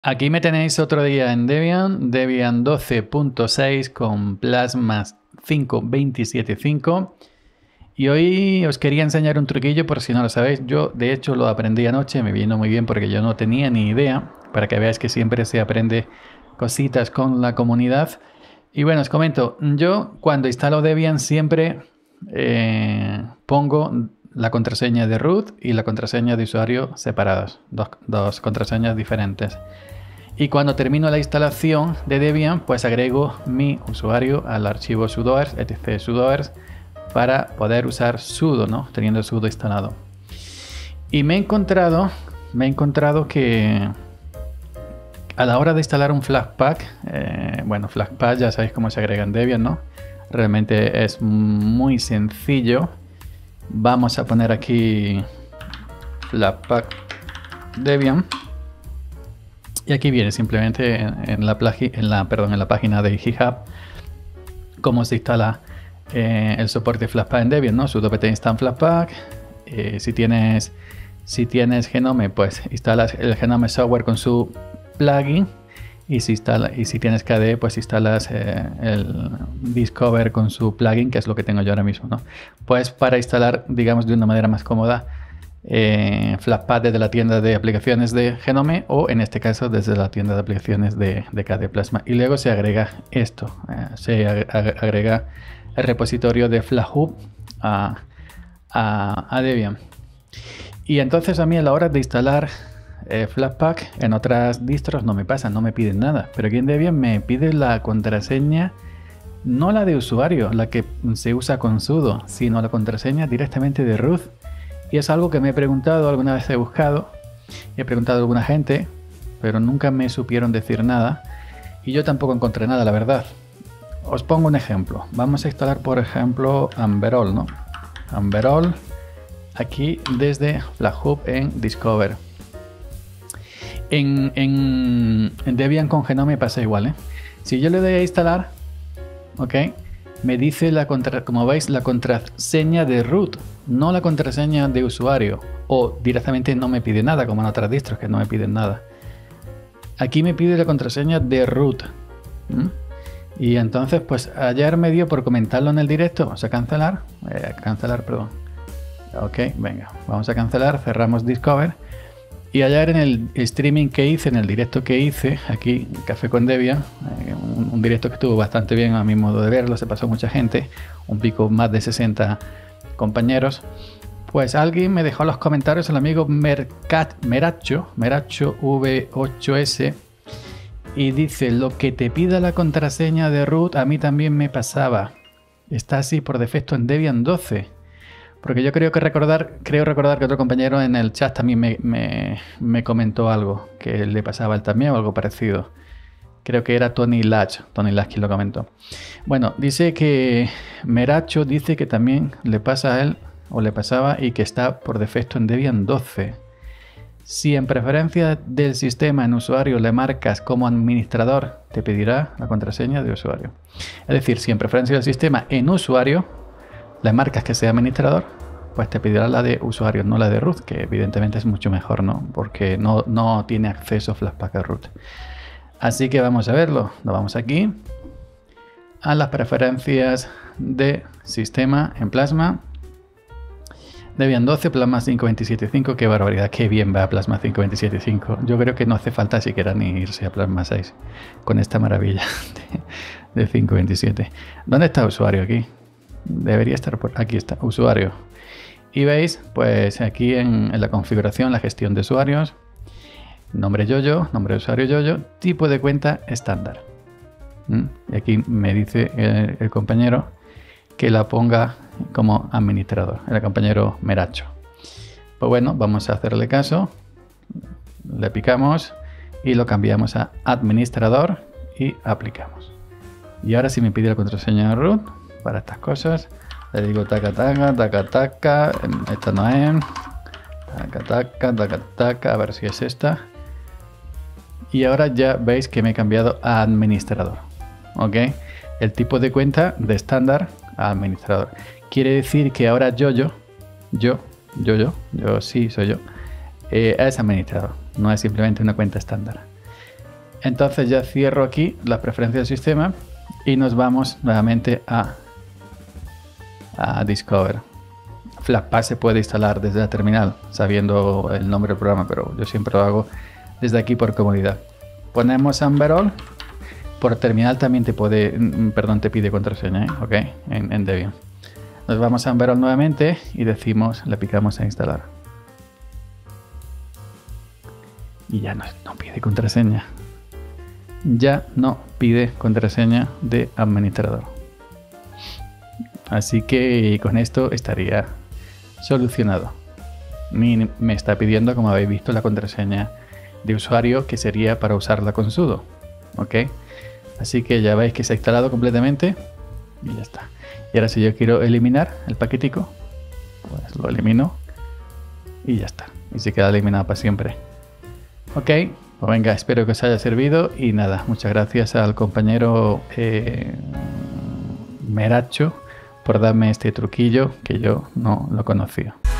Aquí me tenéis otro día en Debian 12.6 con Plasma 5.27.5 y hoy os quería enseñar un truquillo por si no lo sabéis. Yo de hecho lo aprendí anoche, me vino muy bien porque yo no tenía ni idea, para que veáis que siempre se aprende cositas con la comunidad. Y bueno, os comento, yo cuando instalo Debian siempre pongo la contraseña de root y la contraseña de usuario separadas, dos contraseñas diferentes. Y cuando termino la instalación de Debian, pues agrego mi usuario al archivo sudoers, etc sudoers, para poder usar sudo, ¿no? Teniendo sudo instalado. Y me he encontrado que a la hora de instalar un Flatpak, bueno, Flatpak ya sabéis cómo se agrega en Debian, ¿no? Realmente es muy sencillo. Vamos a poner aquí Flatpak Debian. Y aquí viene simplemente en la página de GitHub cómo se instala el soporte Flatpak en Debian, ¿no? Sudo pt install Flatpak. Si tienes Genome, pues instalas el Genome Software con su plugin. Y si tienes KDE, pues instalas el Discover con su plugin, que es lo que tengo yo ahora mismo, ¿no? Pues para instalar, digamos, de una manera más cómoda, Flatpak desde la tienda de aplicaciones de Genome o en este caso desde la tienda de aplicaciones de KDE Plasma, y luego se agrega esto, se agrega el repositorio de FlatHub a Debian. Y entonces a mí a la hora de instalar Flatpak en otras distros no me pasa, no me piden nada, pero aquí en Debian me pide la contraseña, no la de usuario, la que se usa con sudo, sino la contraseña directamente de root. Y es algo que me he preguntado, alguna vez he buscado, he preguntado a alguna gente, pero nunca me supieron decir nada. Y yo tampoco encontré nada, la verdad. Os pongo un ejemplo. Vamos a instalar, por ejemplo, Amberol, ¿no? Amberol, aquí desde FlatHub en Discover. En Debian con Genome pasa igual, ¿eh? Si yo le doy a instalar, ¿ok? Me dice, como veis, la contraseña de root, no la contraseña de usuario. O directamente no me pide nada, como en otras distros que no me piden nada. Aquí me pide la contraseña de root. Y entonces, pues ayer me dio por comentarlo en el directo. Vamos a cancelar. Perdón. Ok, venga. Vamos a cancelar, cerramos Discover. Y ayer en el streaming que hice, en el directo que hice, aquí Café con Debian, un directo que estuvo bastante bien a mi modo de verlo, se pasó mucha gente, un pico más de 60 compañeros, pues alguien me dejó los comentarios, el amigo Meracho V8S, y dice: lo que te pida la contraseña de root a mí también me pasaba, está así por defecto en Debian 12. Porque yo creo recordar que otro compañero en el chat también me comentó algo que le pasaba a él también o algo parecido. Creo que era Tony Latch quien lo comentó. Bueno, dice que Meracho dice que también le pasa a él o le pasaba y que está por defecto en Debian 12. Si en preferencias del sistema en usuario le marcas como administrador, te pedirá la contraseña de usuario. Es decir, si en preferencias del sistema en usuario le marcas que sea administrador, pues te pedirá la de usuario, no la de root, que evidentemente es mucho mejor, ¿no? Porque no tiene acceso Flatpak a root. Así que vamos a verlo. Nos vamos aquí a las preferencias de sistema en Plasma. Debian 12, Plasma 5.27.5. Qué barbaridad, qué bien va Plasma 5.27.5. Yo creo que no hace falta siquiera ni irse a Plasma 6 con esta maravilla de 5.27. ¿Dónde está usuario aquí? Debería estar por aquí, está usuario, y veis pues aquí en la configuración, la gestión de usuarios, nombre yoyo, nombre de usuario yoyo, tipo de cuenta estándar. Y aquí me dice el compañero que la ponga como administrador, el compañero Meracho. Pues bueno, vamos a hacerle caso, le picamos y lo cambiamos a administrador y aplicamos. Y ahora si me pide la contraseña de root para estas cosas, le digo taca taca, taca taca, esta no es, taca taca, taca taca, a ver si es esta. Y ahora ya veis que me he cambiado a administrador, ¿ok? El tipo de cuenta de estándar a administrador. Quiere decir que ahora yo sí soy yo, es administrador, no es simplemente una cuenta estándar. Entonces ya cierro aquí las preferencias del sistema y nos vamos nuevamente a Discover. Flatpak se puede instalar desde la terminal sabiendo el nombre del programa, pero yo siempre lo hago desde aquí por comodidad. Ponemos Amberol. Por terminal también te pide contraseña, ¿ok? En Debian. Nos vamos a Amberol nuevamente y le picamos a instalar. Y ya no pide contraseña. Ya no pide contraseña de administrador. Así que con esto estaría solucionado. Me está pidiendo, como habéis visto, la contraseña de usuario, que sería para usarla con sudo. ¿Ok? Así que ya veis que se ha instalado completamente y ya está. Y ahora si yo quiero eliminar el paquetico, pues lo elimino y ya está. Y se queda eliminado para siempre. Ok, pues venga, espero que os haya servido y nada, muchas gracias al compañero Meracho por darme este truquillo que yo no lo conocía.